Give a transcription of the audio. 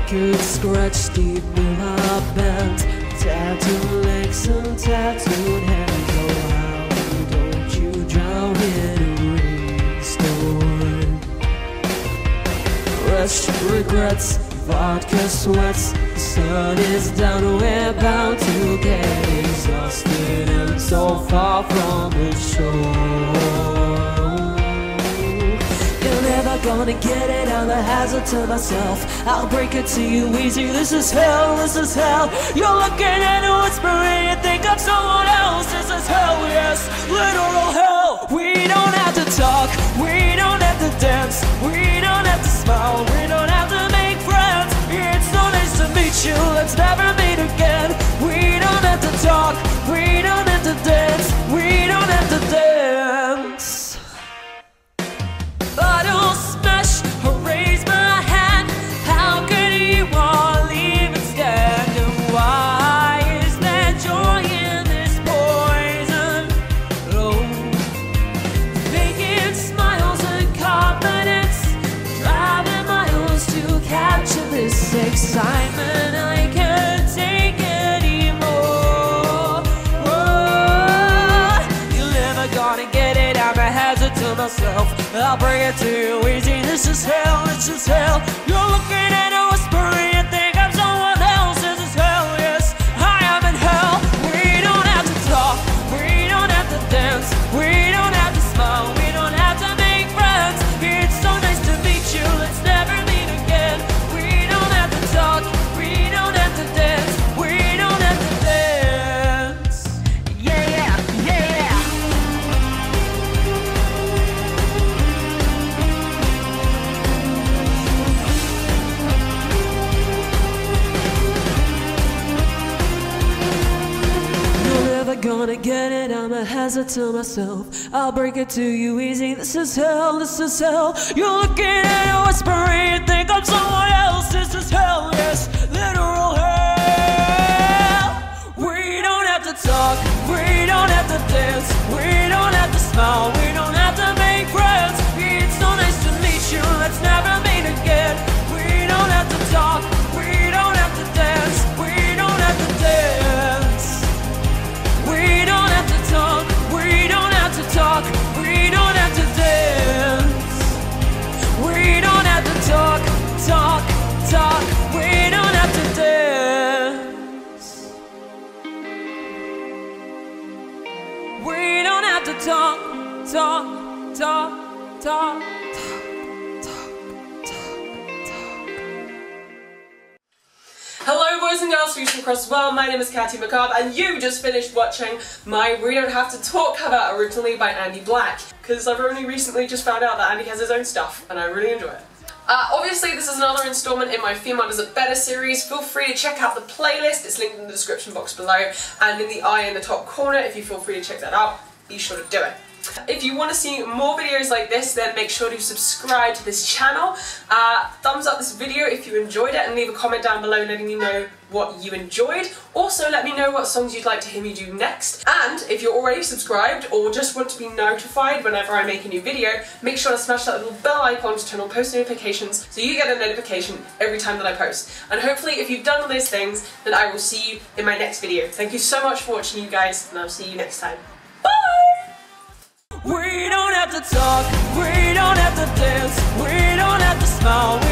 could scratch deep in my belt. Tattooed legs and tattooed hands. Oh, how don't you drown in a rainstorm? Rushed regrets, vodka sweats. The sun is down, we're bound to get exhausted and so far from the shore. You're never gonna get it, I'm a hazard to myself. I'll break it to you easy, this is hell, this is hell. You're looking at a whispering, you think I'm someone else. This is hell, yes, literal hell. We don't have to talk, we don't have to dance, we don't have to smile, we don't have to make friends. It's so nice to meet you, let's never meet again. We don't have to talk, we don't have to dance, we don't have to dance. Bottle smash, raise my hand. How could you all even stand? And why is there joy in this poison? Oh, faking smiles and confidence, driving miles to capture this excitement. I can't take anymore. Oh, you're never gonna get it, I'm a hazard to myself. I'll bring it to you easy, this is hell, this is hell. You're looking at a whispering, you think I'm someone else. This is hell, yes, I am in hell. We don't have to talk, we don't have to dance, we don't have to smile, we don't have to make friends. It's so nice to meet you, let's never meet again. We don't have to talk, we don't have to dance, we don't have to dance. Yeah, yeah, yeah. Gonna get it, I'm a hazard to myself. I'll break it to you easy, this is hell, this is hell. You're looking at a whispering, you think I'm someone else. This is hell, yes, literal hell. We don't have to talk, we don't have to dance, we don't have to smile, we don't have to make friends. It's so nice to meet you, let's never meet again. We don't have to talk, we don't have to dance, we don't have to dance. We don't have to talk, we don't have to talk, we don't have to dance. We don't have to talk, talk, talk, we don't have to dance. We don't have to talk, talk, talk, talk. Hello boys and girls reaching across the world, my name is Katja Macabre and you just finished watching my We Don't Have to Talk cover, originally by Andy Black, because I've only recently just found out that Andy has his own stuff and I really enjoy it. Obviously this is another installment in my Female Does It Better series. Feel free to check out the playlist, it's linked in the description box below and in the eye in the top corner. If you feel free to check that out, be sure to do it. If you want to see more videos like this, then make sure to subscribe to this channel. Thumbs up this video if you enjoyed it and leave a comment down below letting me know what you enjoyed. Also let me know what songs you'd like to hear me do next. And if you're already subscribed or just want to be notified whenever I make a new video, make sure to smash that little bell icon to turn on post notifications so you get a notification every time that I post. And hopefully if you've done all those things, then I will see you in my next video. Thank you so much for watching, you guys, and I'll see you next time. We don't have to talk, we don't have to dance, we don't have to smile.